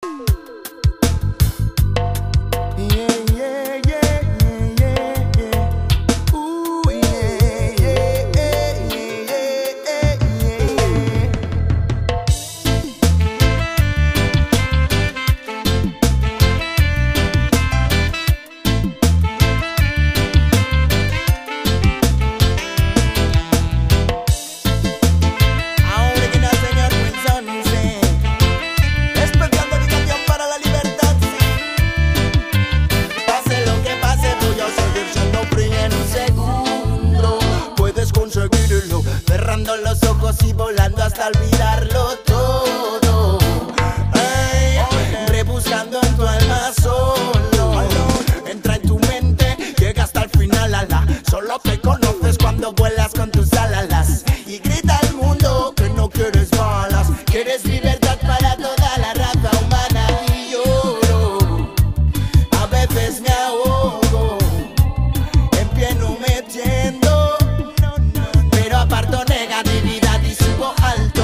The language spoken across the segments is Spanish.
Cerrando los ojos y volando hasta olvidarlo todo. Ey, rebuscando en tu alma solo. Entra en tu mente, llega hasta el final, ala. Solo te conoces cuando vuelas con tus alas. Y grita al mundo que no quieres balas, quieres libertad para toda la raza humana. Y lloro, a veces me ahogo, en pie no me tiendo, pero aparto negatividad y subo alto.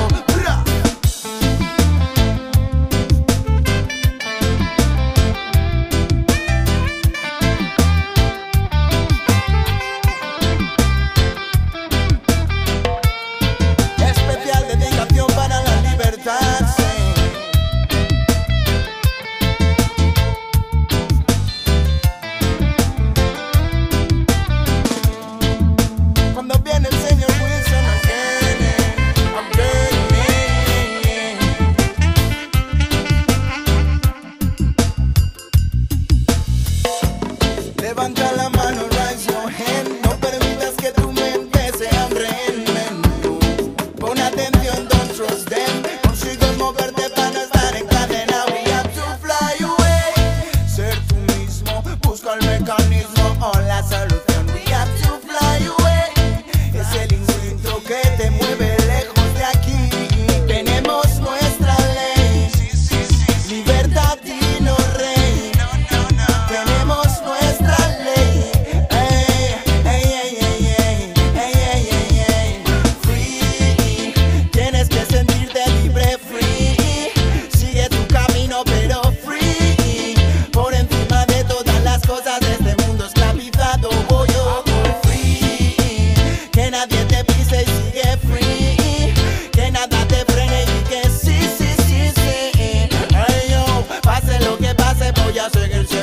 Especial dedicación para la libertad, sí. Cuando viene el señor Wilson, levanta la mano, raise your hand. No permitas que tu mente sea un rehén. Pon atención, don't trust them. Consigues moverte para no estar en cadena. We have to fly away. Ser tú mismo, busca el mecanismo o la solución. We have to fly away. Es el instinto que te mueve lejos de aquí. Tenemos nuestra ley, libertadino rey. Tenemos nuestra ley. Free, tienes que sentirte libre, free. Sigue tu camino pero free. Por encima de todas las cosas de este mundo esclavizado voy yo. Free, que nadie te pise y sigue free. Que nada te frene y que sí. Ay, yo, pase lo que pase voy a seguir.